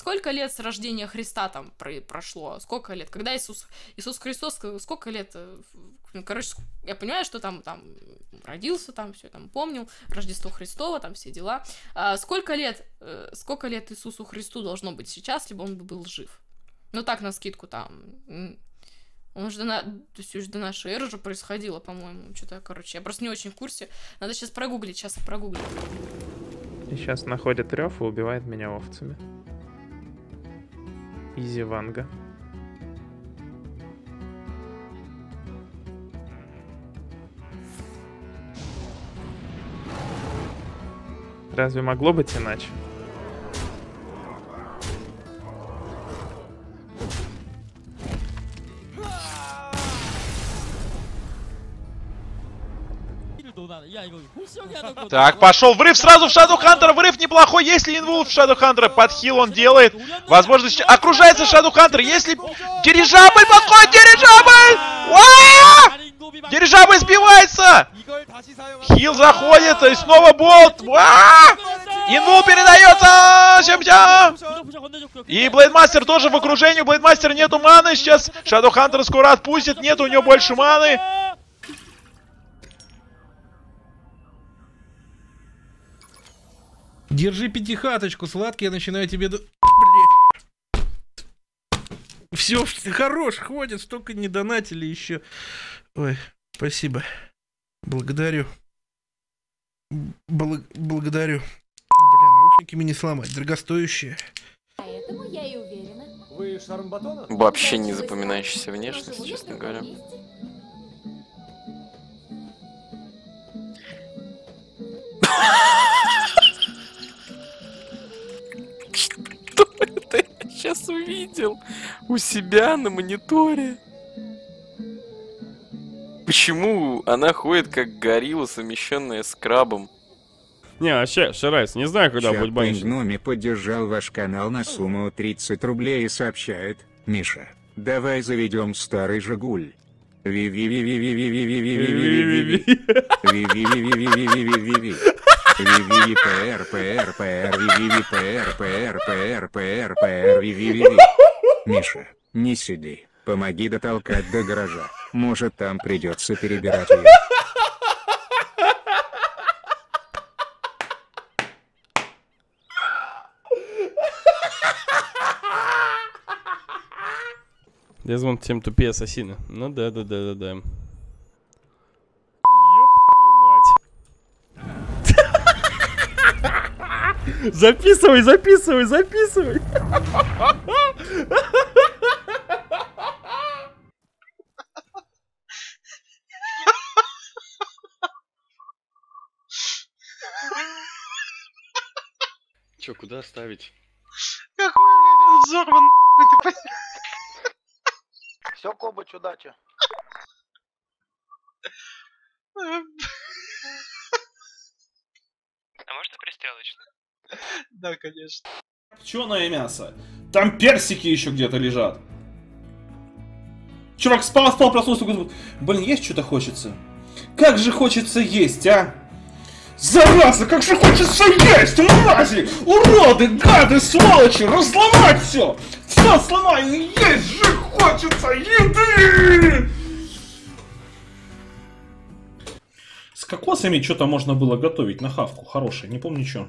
Сколько лет с рождения Христа там прошло? Сколько лет? Когда Иисус Христос, сколько лет? Короче, я понимаю, что там родился, там все там помнил, Рождество Христово, там все дела. Сколько лет Иисусу Христу должно быть сейчас, либо он бы был жив? Ну так, на там... Он же то есть уже до нашей эры же происходило, по-моему, что-то, короче, я просто не очень в курсе. Надо сейчас прогуглить, И сейчас находит рев и убивает меня овцами. Изи Ванга. Разве могло быть иначе? Так, пошел врыв сразу в Shadowhunter. Врыв неплохой. Если инвул в Shadowhunter, подхил он делает. Возможно, окружается Shadowhunter. Если дирижабль подходит, дирижабль! Дирижабль сбивается! Хил заходит, и снова болт. Инвул передается! И Блейдмастер тоже в окружении. У Блейдмастера нету маны. Сейчас Shadowhunter скоро отпустит. Нет у него больше маны. Держи пятихаточку, сладкий, я начинаю тебе... Все, хорош, хватит, столько не донатили еще. Ой, спасибо. Благодарю. Благодарю. Бля, наушники мне не сломать, дорогостоящие. Поэтому я и уверена. Вы Шармбатона? Вообще не запоминающаяся внешность, честно говоря. Что это я сейчас увидел у себя на мониторе? Почему она ходит как горилла, совмещенная с крабом? Не, вообще, Шарайс, не знаю, когда будет банить. Гноми поддержал ваш канал на сумму 30 рублей и сообщает: Миша, давай заведем старый Жигуль. Миша, не сиди, помоги дотолкать до гаража. Может, там придется перебирать ее. Дезмонд тем тупее ассасина. Ну да. Ёб твою мать. Записывай. Чё, куда ставить? Какой, блядь, он взорван, ты. Все, Кобач, удачи. А можно пристрелочно? Да, конечно. Копченое мясо. Там персики еще где-то лежат. Чувак спал, проснулся. Блин, есть что-то хочется? Как же хочется есть, а? Зараза, как же хочется есть! Мрази! Уроды, гады, сволочи! Разломать все! Все сломаю! Есть же хочется еды! С кокосами что-то можно было готовить на хавку. Хорошее, не помню что.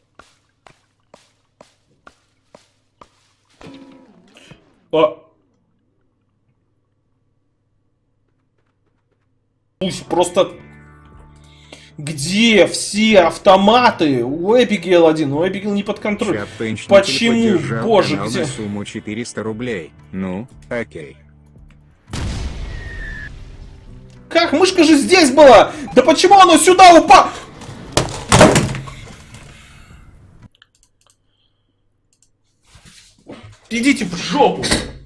Пусть просто... Где все автоматы? У Эбигейл один, у Эбигейл не под контролем. Почему? Боже, где? На сумму 400 рублей. Ну, окей. Как? Мышка же здесь была! Да почему она сюда упала? Идите в жопу!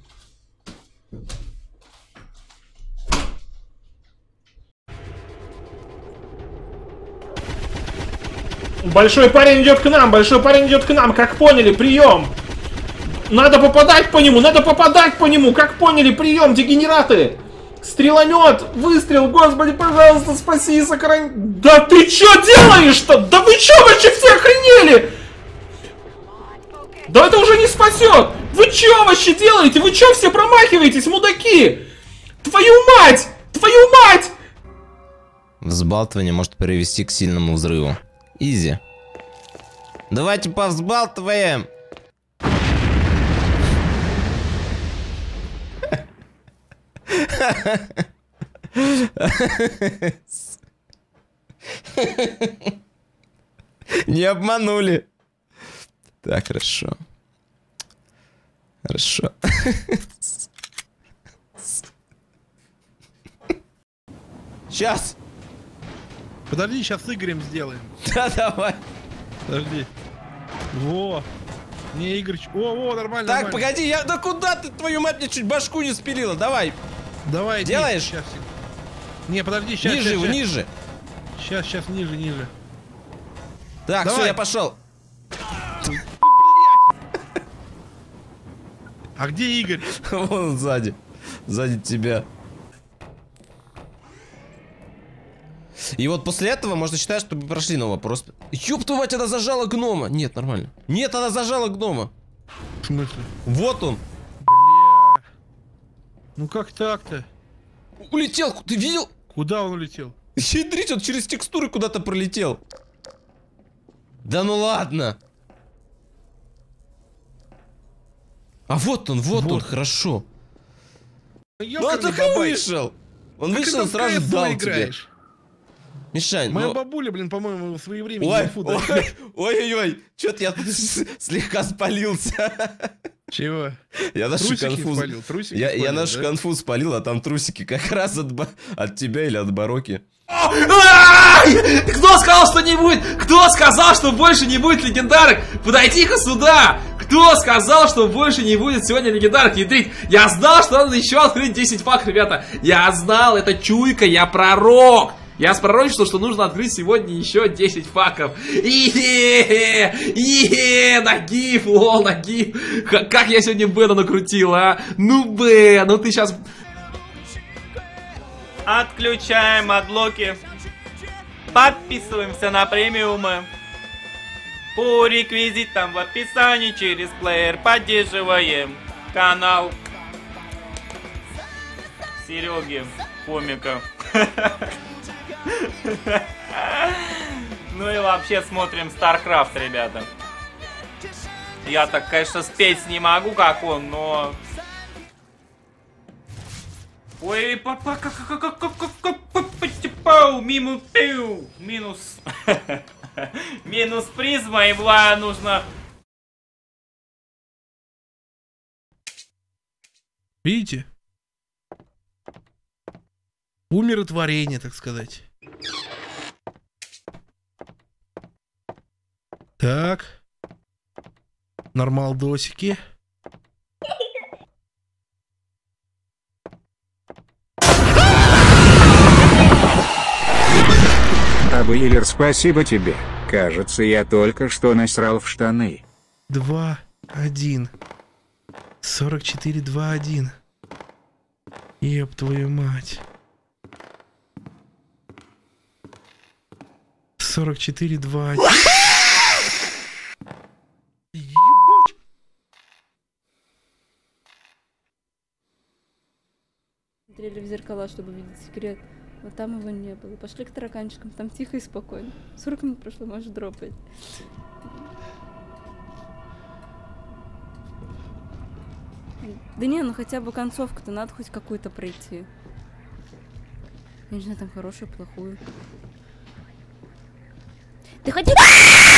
Большой парень идет к нам, как поняли, прием! Надо попадать по нему, как поняли, прием, дегенераты! Стреломет, выстрел, господи, пожалуйста, спаси, сохрани... Да ты чё делаешь-то? Да вы чё вообще все охренели? Да это уже не спасет! Вы чё вообще делаете? Вы чё все промахиваетесь, мудаки? Твою мать! Твою мать! Взбалтывание может привести к сильному взрыву. Изи. Давайте повзбалтываем. Не обманули. Так, хорошо. Хорошо. Сейчас. Подожди, сейчас с Игорем сделаем. Да, давай. Подожди. Во. Не, Игорь. О, нормально. Так, нормально. погоди, я. Да куда ты, твою мать, мне чуть башку не спилила? Давай. Давай. Делаешь? Сейчас. Не, подожди, сейчас. Ниже его, ниже. Сейчас, ниже. Так, все, я пошел. А где Игорь? Вон он сзади. Сзади тебя. И вот после этого можно считать, что мы прошли новый вопрос. Ёб твою мать, она зажала гнома. Нет, нормально. Нет, она зажала гнома. В смысле? Вот он. Бля. Ну как так-то? Улетел, ты видел? Куда он улетел? Ядрить, он через текстуры куда-то пролетел. Да ну ладно. А вот он, хорошо. Ну а так и вышел. Он вышел и сразу дал тебе. Мишань, моя бабуля, блин, по-моему, своевременно. Ой-ой-ой, чё-то я тут слегка спалился. Чего? Я нашу конфуз спалил. Я нашу конфуз спалил, а там трусики как раз от тебя или от Бароки. Кто сказал, что не будет? Кто сказал, что больше не будет легендарок? Подойди-ка сюда! Кто сказал, что больше не будет сегодня легендарок? Ядрить, я знал, что надо еще открыть 10 пак, ребята. Я знал, это чуйка, я пророк. Я спророчил, что нужно открыть сегодня еще 10 паков. Нагиб, лол, нагиб. Как я сегодня Бена накрутил, а? Ну, Бен, ну ты сейчас... Отключаем адлоки. Подписываемся на премиумы. По реквизитам в описании через плеер поддерживаем канал Сереги Комика. Ну и вообще смотрим StarCraft, ребята. Я так, конечно, спеть не могу, как он, но... Ой, папа, минус. Минус призма, и была нужно... Видите? Умиротворение, так сказать. Так. Нормалдосики. Абейлер, спасибо тебе. Кажется, я только что насрал в штаны. 2-1. 44-2-1. Еб твою мать. 44-2-1. Ебать! Смотрели в зеркала, чтобы видеть секрет. Вот там его не было. Пошли к тараканчикам, там тихо и спокойно. 40 минут прошло, можешь дропать. Да не, ну хотя бы концовку-то надо хоть какую-то пройти. Я не знаю, там хорошую, плохую. Ты хотел...